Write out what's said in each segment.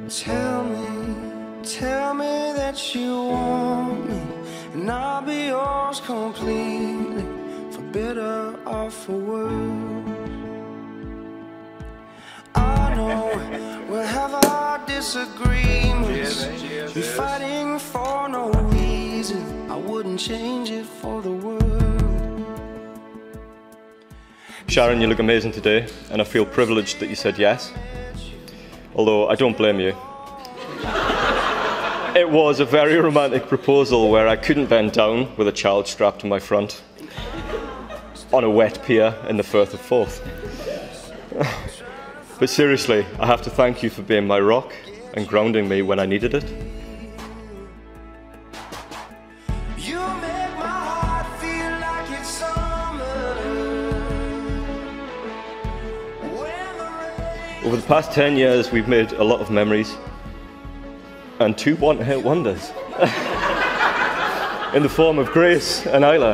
Tell me that you want me, and I'll be yours completely, for better or for worse. I know we'll have our disagreements, be fighting for no reason. I wouldn't change it for the world. Sharon, you look amazing today, and I feel privileged that you said yes. Although I don't blame you. It was a very romantic proposal where I couldn't bend down with a child strapped to my front on a wet pier in the Firth of Forth. But seriously, I have to thank you for being my rock and grounding me when I needed it. Over the past 10 years, we've made a lot of memories and 2 one-hit wonders in the form of Grace and Isla.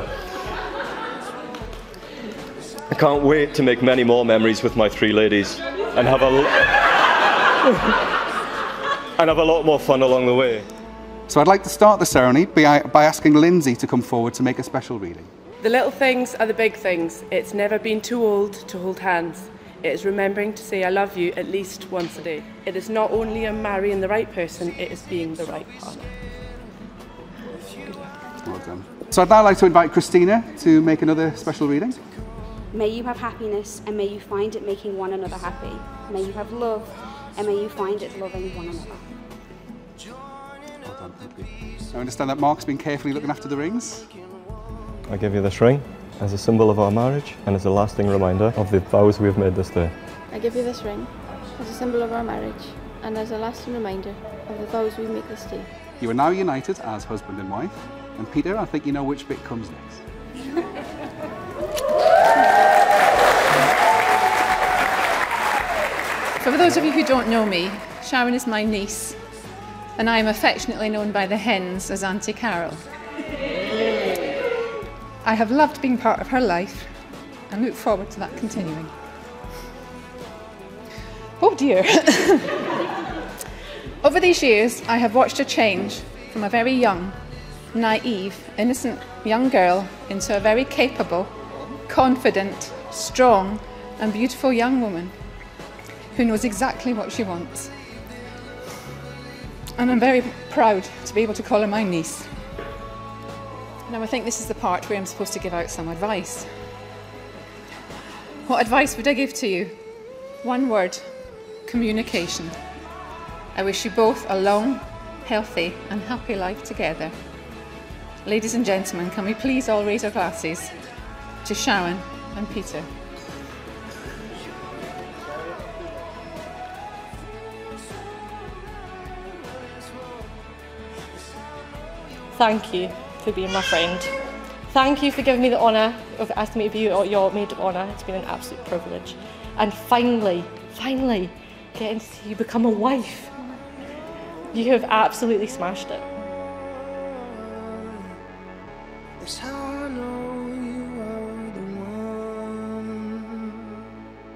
I can't wait to make many more memories with my 3 ladies and have a lot more fun along the way. So I'd like to start the ceremony by asking Lindsay to come forward to make a special reading. The little things are the big things. It's never been too old to hold hands. It is remembering to say I love you at least once a day. It is not only a marrying the right person, it is being the right partner. Well done. So I'd now like to invite Christina to make another special reading. May you have happiness, and may you find it making one another happy. May you have love, and may you find it loving one another. Well done, thank you. I understand that Mark's been carefully looking after the rings. I give you this ring as a symbol of our marriage and as a lasting reminder of the vows we have made this day. I give you this ring as a symbol of our marriage and as a lasting reminder of the vows we make this day. You are now united as husband and wife, and Peter, I think you know which bit comes next. For those of you who don't know me, Sharon is my niece, and I am affectionately known by the hens as Auntie Carol. I have loved being part of her life and look forward to that continuing. Oh dear. Over these years, I have watched her change from a very young, naive, innocent young girl into a very capable, confident, strong and beautiful young woman who knows exactly what she wants. And I'm very proud to be able to call her my niece. Now I think this is the part where I'm supposed to give out some advice. What advice would I give to you? One word: communication. I wish you both a long, healthy and happy life together. Ladies and gentlemen, can we please all raise our glasses to Sharon and Peter. Thank you for being my friend. Thank you for giving me the honour of asking me to be your maid of honour. It's been an absolute privilege. And finally, getting to see you become a wife. You have absolutely smashed it. It's how I know you are the one.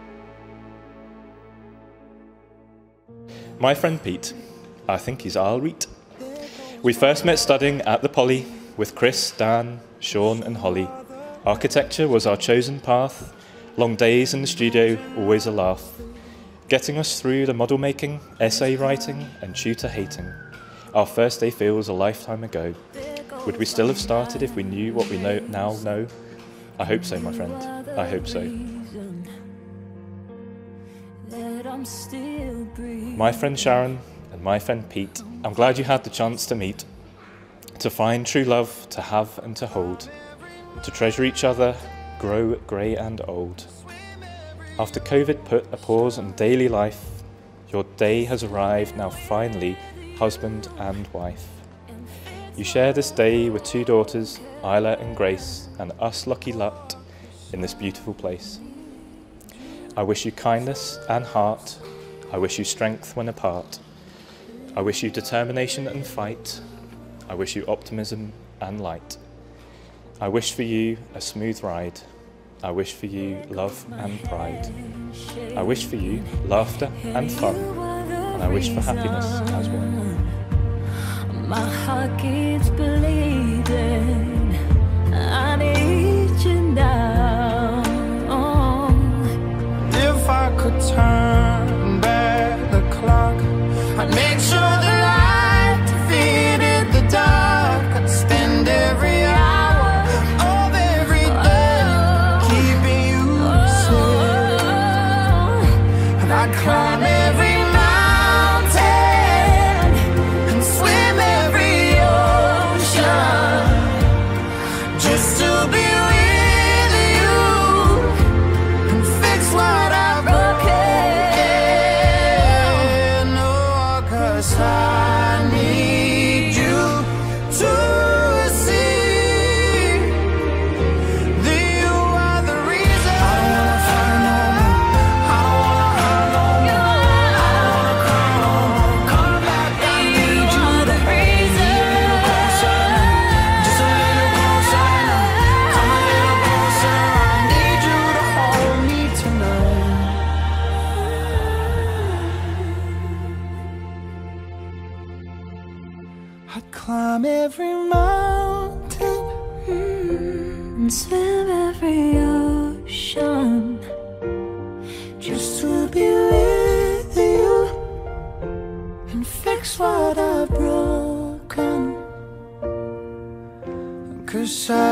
My friend Pete, I think he's Alreet. We first met studying at the Poly with Chris, Dan, Sean and Holly. Architecture was our chosen path. Long days in the studio, always a laugh. Getting us through the model making, essay writing and tutor hating. Our first day feels a lifetime ago. Would we still have started if we knew what we now know? I hope so, my friend. I hope so. My friend Sharon and my friend Pete, I'm glad you had the chance to meet, to find true love, to have and to hold, to treasure each other, grow grey and old. After COVID put a pause on daily life, your day has arrived now finally, husband and wife. You share this day with 2 daughters, Isla and Grace, and us lucky lot in this beautiful place. I wish you kindness and heart. I wish you strength when apart. I wish you determination and fight. I wish you optimism and light. I wish for you a smooth ride. I wish for you love and pride. I wish for you laughter and fun. and I wish for happiness as one. My heart keeps bleeding. I need you now. If I could turn back the clock, I'd make sure the light defeated the dark. I'd spend every hour of every day keeping you safe, and I'd climb every mountain and swim every ocean just to be with you and fix what I've broken. Oh, 'cause I need you to see that you are the reason. I don't wanna fight no more. I don't wanna hurt no more. I don't wanna cry no more. Come back, I need you the reason. Just a little closer now. Come a little closer. I need you to hold me tonight. I'd climb every mountain and swim every ocean just to be with you and fix what I've broken. 'Cause I